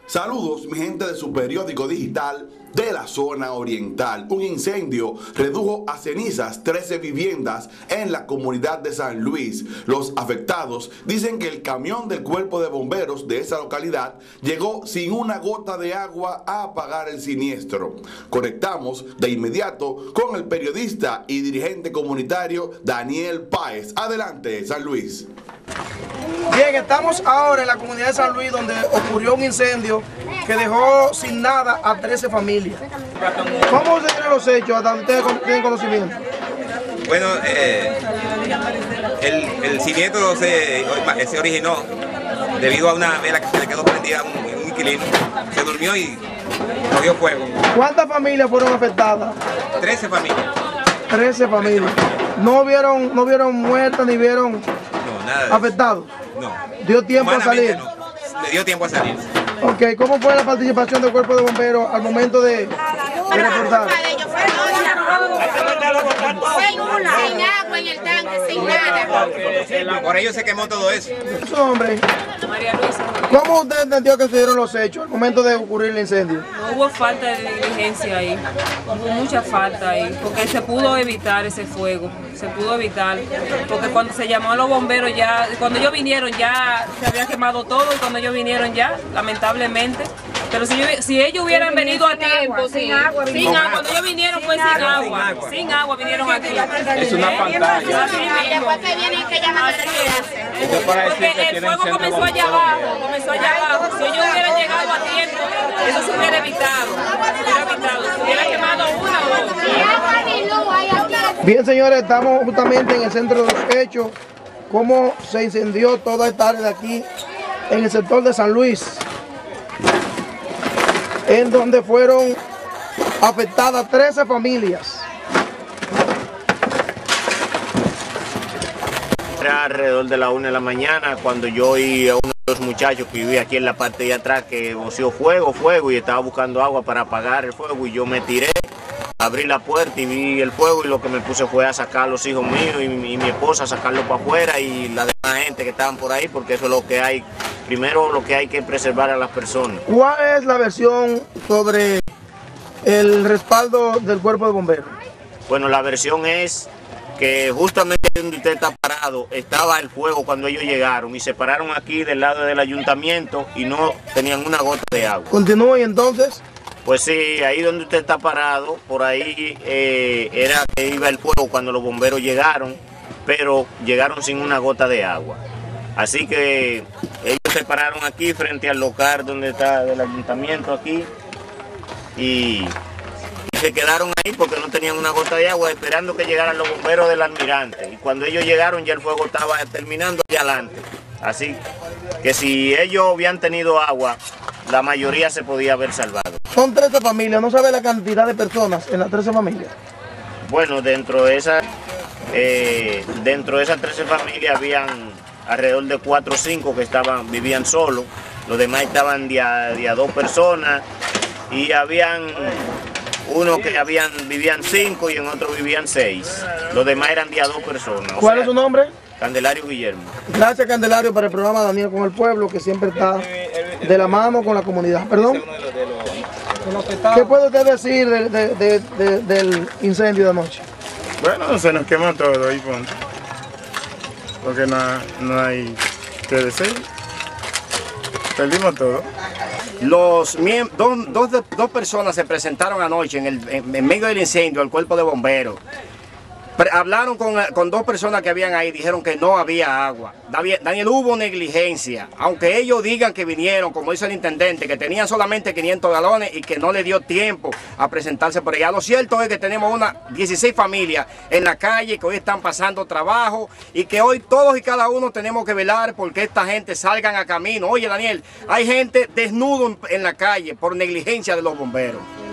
Saludos, mi gente de su periódico digital de la zona oriental. Un incendio redujo a cenizas 13 viviendas en la comunidad de San Luis. Los afectados dicen que el camión del cuerpo de bomberos de esa localidad llegó sin una gota de agua a apagar el siniestro. Conectamos de inmediato con el periodista y dirigente comunitario Daniel Páez. Adelante, San Luis. Bien, estamos ahora en la comunidad de San Luis, donde ocurrió un incendio que dejó sin nada a 13 familias. ¿Cómo se dieron los hechos? ¿Hasta ustedes tienen conocimiento? Bueno, el siniestro se originó debido a una vela que se le quedó prendida a un inquilino. Se durmió y cogió fuego. ¿ ¿Cuántas familias fueron afectadas? 13 familias. 13 familias. ¿No vieron muertas ni vieron nada afectados? No. ¿Dio tiempo a salir? No. Le dio tiempo a salir. Ok, ¿cómo fue la participación del cuerpo de bomberos al momento de reportar? Sin agua en el tanque, sin nada. Por ello se quemó todo eso. ¿Su nombre? María Luisa. ¿Cómo usted entendió que se dieron los hechos al momento de ocurrir el incendio? No hubo falta de diligencia ahí, hubo mucha falta ahí, porque se pudo evitar ese fuego, se pudo evitar, porque cuando se llamó a los bomberos ya, cuando ellos vinieron ya se había quemado todo y cuando ellos vinieron ya, lamentablemente, pero si ellos hubieran venido a tiempo, sin agua, cuando ellos vinieron fue sin agua vinieron aquí. Es una pantalla. Después que vienen que llaman porque el fuego comenzó allá abajo, si ellos hubieran llegado a tiempo, eso se hubiera evitado, se hubiera quemado una o dos. Bien, señores, estamos justamente en el centro de los hechos, cómo se incendió toda esta área de aquí, en el sector de San Luis, en donde fueron afectadas 13 familias. Era alrededor de la 1 de la mañana cuando yo oí a uno de los muchachos que vivía aquí en la parte de atrás que voció fuego y estaba buscando agua para apagar el fuego y yo me tiré, abrí la puerta y vi el fuego y lo que me puse fue a sacar a los hijos míos y mi esposa a sacarlos para afuera y la demás gente que estaban por ahí porque eso es lo que hay, primero lo que hay que preservar a las personas. ¿Cuál es la versión sobre el respaldo del cuerpo de bomberos? Bueno, la versión es que justamente donde usted está parado estaba el fuego cuando ellos llegaron y se pararon aquí del lado del ayuntamiento y no tenían una gota de agua. Continúa y entonces. Pues sí, ahí donde usted está parado, por ahí era que iba el fuego cuando los bomberos llegaron, pero llegaron sin una gota de agua. Así que ellos se pararon aquí frente al local donde está el ayuntamiento aquí y se quedaron ahí porque no tenían una gota de agua esperando que llegaran los bomberos del almirante. Y cuando ellos llegaron ya el fuego estaba terminando allá adelante. Así que si ellos habían tenido agua, la mayoría se podía haber salvado. Son 13 familias, ¿no sabe la cantidad de personas en las 13 familias? Bueno, dentro de esas 13 familias habían alrededor de 4 o 5 que vivían solos. Los demás estaban de a 2 personas y habían uno que vivían 5 y en otro vivían 6. Los demás eran de a 2 personas. ¿Cuál es su nombre? Candelario Guillermo. Gracias, Candelario, por el programa Daniel con el Pueblo, que siempre está de la mano con la comunidad. ¿Perdón? ¿Qué puede usted decir del incendio de anoche? Bueno, se nos quemó todo ahí, porque no hay que decir. Perdimos todo. Dos personas se presentaron anoche en medio del incendio al cuerpo de bomberos. Hablaron con 2 personas que habían ahí, dijeron que no había agua. Daniel, hubo negligencia, aunque ellos digan que vinieron, como dice el intendente, que tenían solamente 500 galones y que no le dio tiempo a presentarse por allá. Lo cierto es que tenemos 16 familias en la calle que hoy están pasando trabajo y que hoy todos y cada uno tenemos que velar porque esta gente salgan a camino. Oye, Daniel, hay gente desnudo en la calle por negligencia de los bomberos.